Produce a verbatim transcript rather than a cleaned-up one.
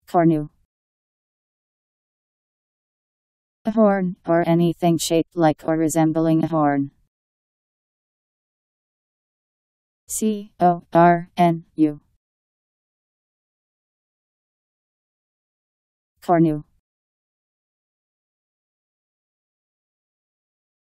Cornu. A horn, or anything shaped like or resembling a horn. C O R N U. Cornu.